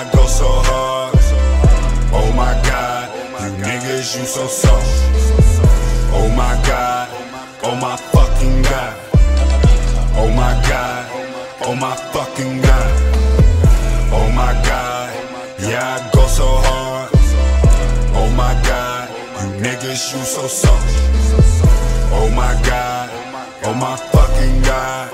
go so hard. Oh my God, you niggas, you so soft. Oh my God, oh my fucking God. Oh my God, oh my fucking God. Oh my God, yeah, I go so hard. Oh my God, you niggas, you so soft. Oh my God, oh my fucking God.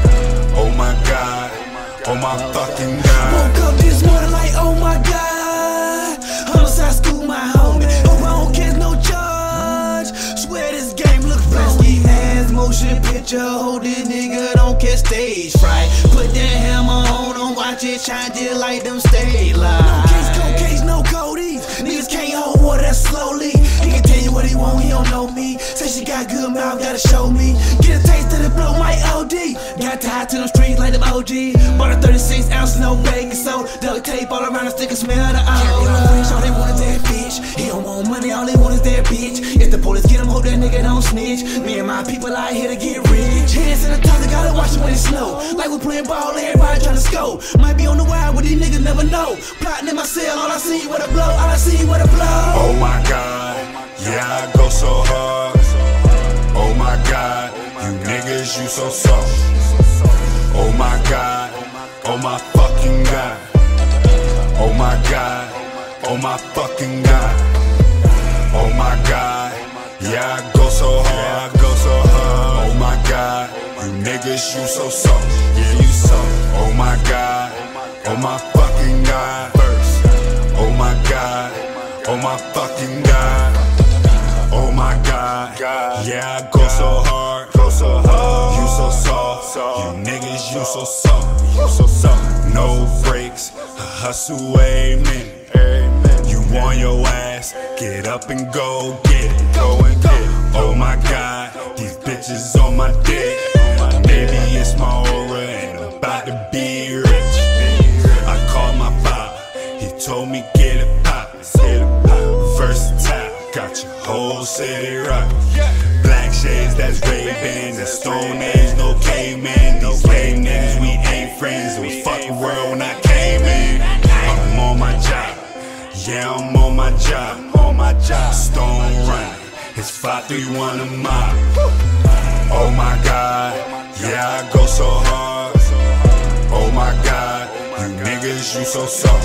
Oh my God, oh my fucking God. Woke up this morning like, oh my God. Homicide school, my homie. Hope I don't catch no charge. Swear this game look flashy ass motion picture. Hold this nigga, don't catch stage fright. Put that hammer on him, watch it shine just like them stage lights. No case, cold case, no codies. Niggas can't hold water that slowly. He can tell you what he want, he don't know me. Say she got good mouth, gotta show me. Get a taste of the blow, my OD. Got tied to them streets like them OG. Bought a 36 ounce, no bacon, so duct tape all around the stick and smell the odor. All they want is that bitch. He don't want money, all they want is that bitch. If the police get him, hope that nigga don't snitch. Me and my people out here to get rich. Hands in the top, they gotta watch it when it's slow. Like we playing ball, everybody tryna score. Might be on the wild, but these niggas never know. Plotting in my cell, all I see with a blow, all I see with a blow. Oh my God, yeah, I go so hard. Oh my God, you niggas, you so soft. Oh my God, oh my fucking God. Oh my God, oh my fucking God. Oh my God, yeah, I go so hard, I go so hard. Oh my God, you niggas, you so soft. Yeah, you soft. Oh my God, oh my fucking God. First, oh my God, oh my fucking God. Oh my God, yeah, I go so hard, go so hard. You so soft, you niggas, you so soft, you so soft. No breaks, hustle, amen. You on your ass, get up and go get it, go and get it. Oh my God, these bitches on my dick. Maybe it's my aura and I'm about to be rich. I called my father, he told me get it pop, get it pop. Versatile, got your whole city rockin'. Black shades, that's Ray-Bans. That Stone Age, no caveman. These lame niggas, we ain't friends. It was fucking world when I came in. I'm on my job, yeah, I'm on my job. On my job, stone running. It's 531 a mile. Oh my God, yeah, I go so hard. Oh my God, you niggas, you so soft.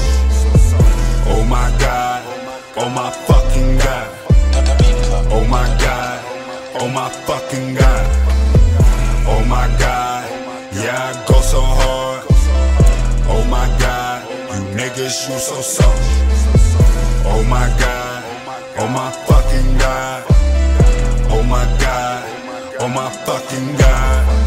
Oh my God, oh my fucking God. Oh my God, oh my fucking God. Oh my God, yeah, I go so hard. Oh my God, you niggas, you so soft. Oh my God, oh my fucking God. Oh my God, oh my fucking God.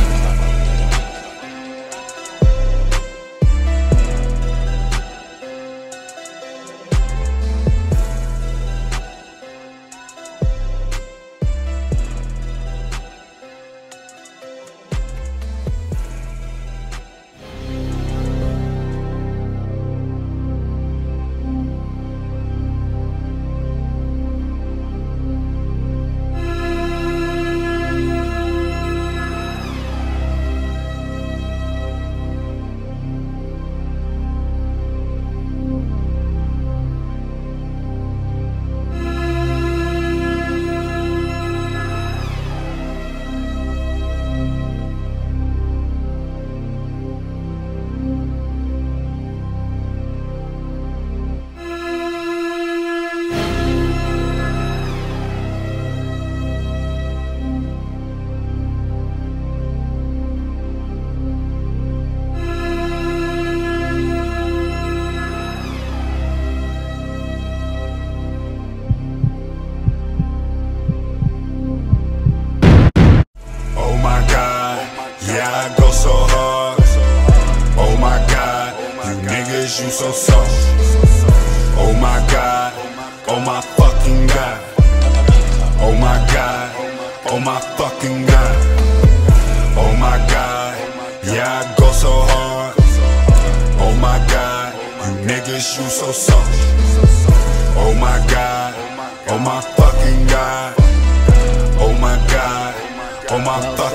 I go so hard. Oh my God, you niggas, you so soft. Oh my God, oh my fucking God. Oh my God, oh my fucking God. Oh my God, yeah, I go so hard. Oh my God, you niggas, you so soft. Oh my God, oh my fucking God. Oh my God, oh my fucking God.